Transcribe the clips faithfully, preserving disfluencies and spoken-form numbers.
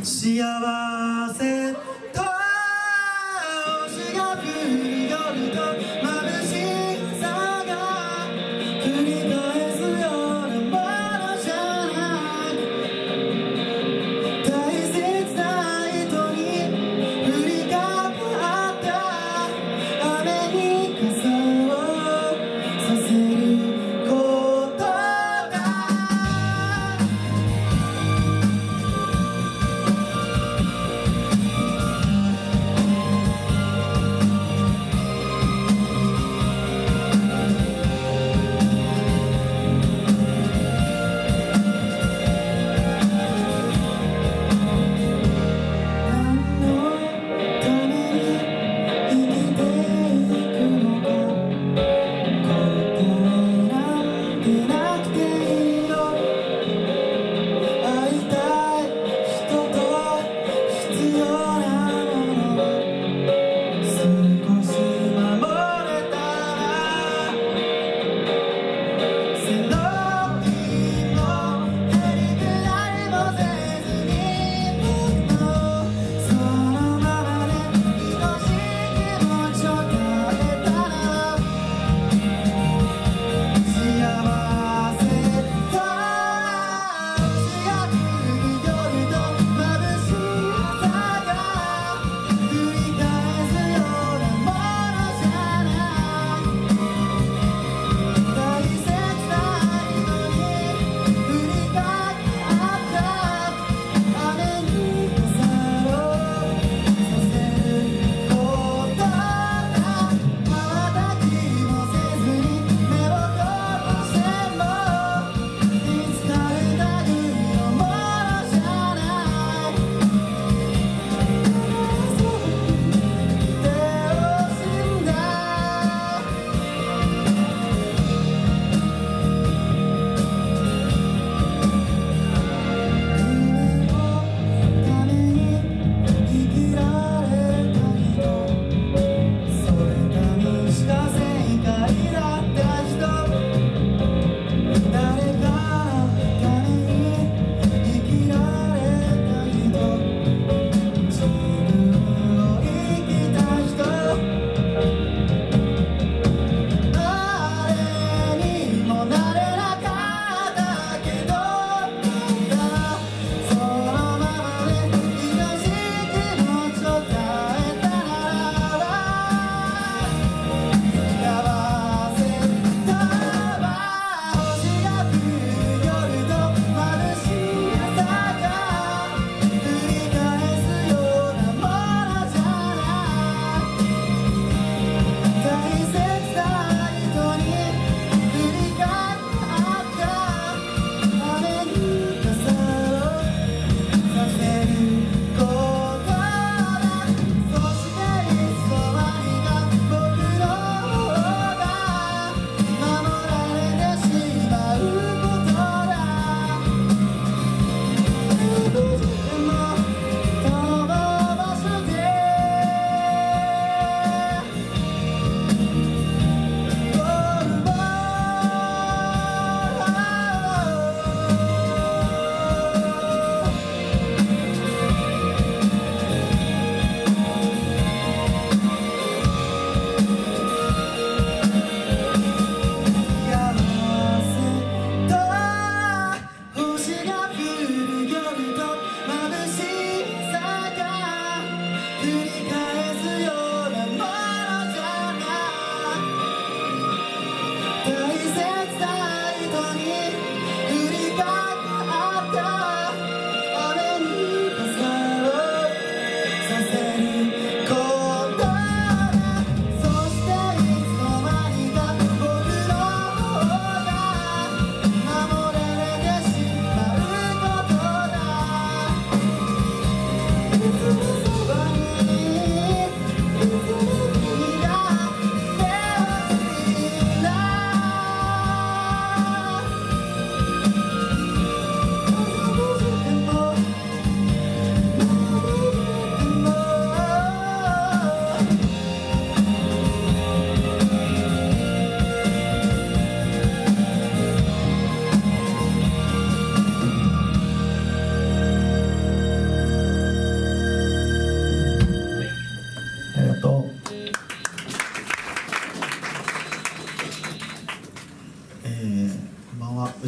幸せと星が降る夜と眩しい朝が繰り返すようなものじゃない大切な人に降りかかった雨に傘をさせることだ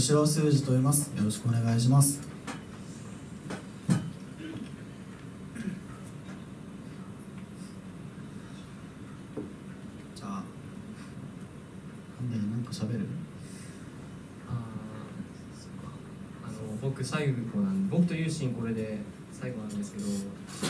吉郎数字と言います。よろしくお願いします。じゃあなんでなんか喋る？ ああ、そっか。あの僕最後なん僕とユーシンこれで最後なんですけど、なんだろ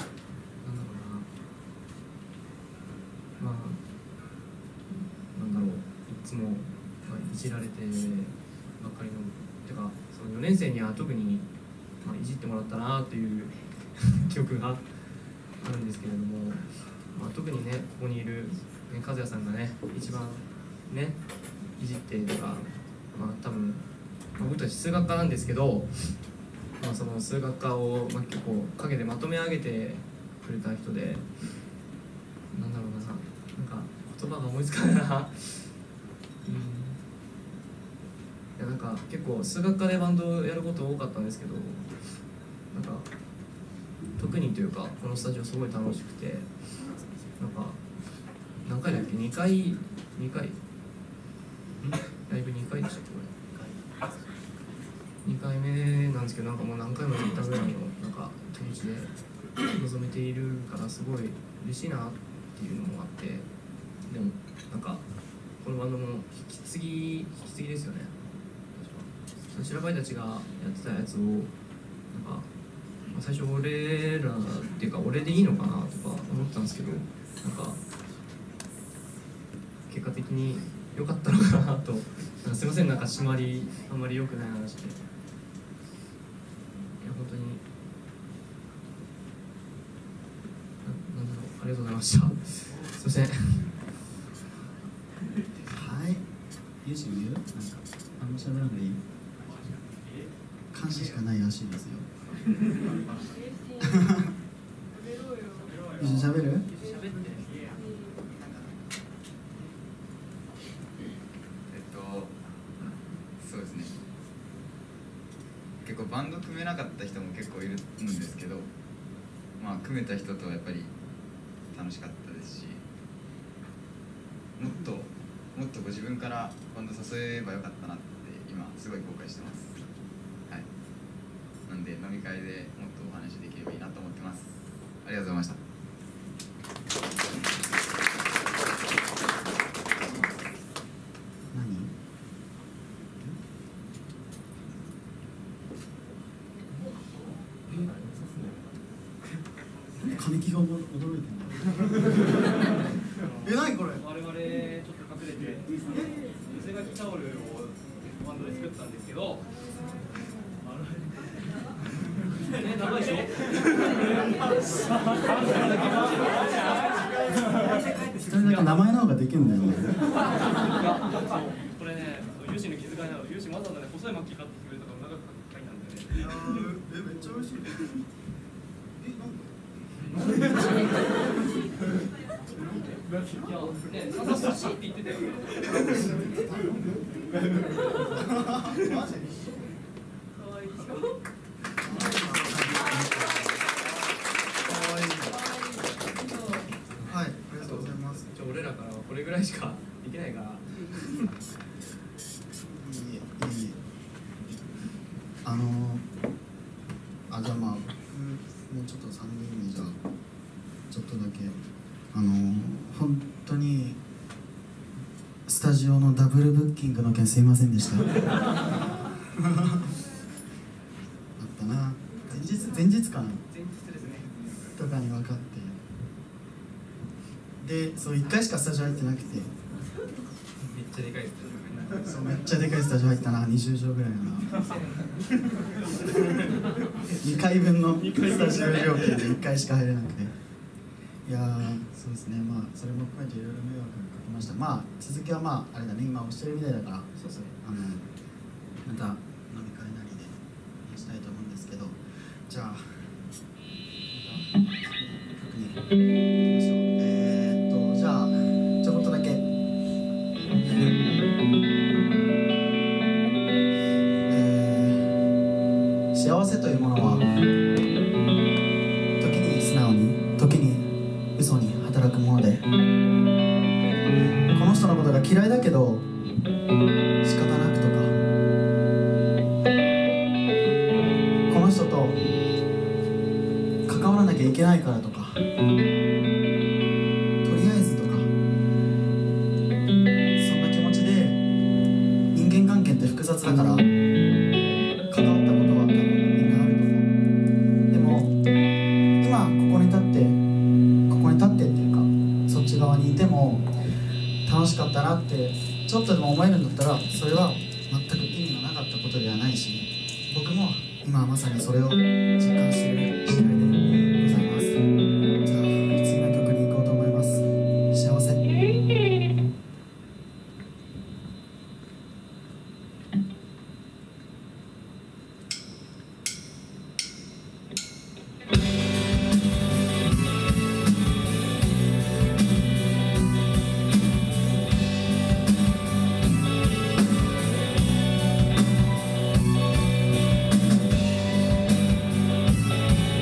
うな、まあなんだろう、いつも、まあ、いじられてばかりの、てかそのよねん生には特に、まあ、いじってもらったなという記憶があるんですけれども、まあ、特にねここにいる、ね、和也さんがね一番ねいじってとか、まあ多分、まあ、僕たち数学科なんですけど、まあ、その数学科を、まあ、結構陰でまとめ上げてくれた人で、なんだろうな、なんか言葉が思いつかないな。うん、いやなんか結構数学科でバンドやること多かったんですけど、なんか特にというかこのスタジオすごい楽しくて、なんか何回だっけ、にかいにかいライブにかいでしたっけこれ。にかいめなんですけど、なんかもう何回もやったぐらいのなんか気持ちで臨めているからすごい嬉しいなっていうのもあって、でもなんかこのバンドも引き継ぎ引き継ぎですよね。その白バイたちがやってたやつをなんか、まあ、最初俺らっていうか俺でいいのかなとか思ったんですけど、なんか結果的に良かったのかなと。なんかすいません、なんか締まりあんまり良くない話で。本当に な, なんだろう、ありがとうございました。すいません。はい、 ユーシ言う？なんかあんま喋らなくていい？感謝しかないらしいですよ。ユーシ喋る？ 結構バンド組めなかった人も結構いるんですけど、まあ組めた人とはやっぱり楽しかったですし、もっともっとご自分からバンド誘えばよかったなって今すごい後悔してます。はい、なんで飲み会でもっとお話できればいいなと思ってます。ありがとうございました。 神木が驚いてる。え、何これ？ 我々ちょっと隠れて寄せ書きタオルをバンドで作ったんですけど、え、長いでしょ？ 一人だけ名前の方ができるんだよね。 これね、ユーシの気遣いなの。ユーシわざわざね細い巻き買ってくれたから長く書いたんでね。いやー、 え、めっちゃ嬉しい。え、なんかいや、ね、刺さ欲しいって言ってたよね。 マジ？ 可愛いでしょ。 はい、ありがとうございます。 ちょ、俺らからはこれぐらいしかできないから。いいえ、いいえ。あのー、あ、じゃあまあ、もうちょっとさんにんにじゃあちょっとだけあのー、本当にスタジオのダブルブッキングの件すいませんでした。あったな、前日前日かな、 前日ですねとかに分かって、でそういっかいしかスタジオ入ってなくて、 めっちゃでかいです。 そうめっちゃでかいスタジオ入ったな、にじゅうじょうぐらいのなにかいぶんのスタジオ料金でいっかいしか入れなくて、いやー、そうですね、まあそれも含めていろいろ迷惑かけました。まあ続きはまああれだね、今押してるみたいだから、 そうですね、 あのまた飲み会なりでしたいと思うんですけど、じゃあまた曲に行きましょう。えー、っとじゃあちょこっとだけえー、幸せというものは時に素直に時に嘘に働くもので、この人のことが嫌いだけど仕方なくとか、 関わらなきゃいけないからとか、とりあえずとか、そんな気持ちで人間関係って複雑だから関わったことは多分みんなあると思う。でも今ここに立ってここに立ってっていうか、そっち側にいても楽しかったなってちょっとでも思えるんだったら、それは全く意味のなかったことではないし、僕も今はまさにそれを実感している次第でございます。じゃあ次の曲に行こうと思います。幸せ。 「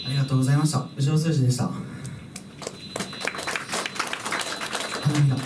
ありがとうございました。後ろ数字でした。花見だ。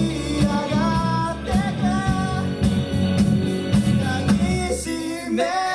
Man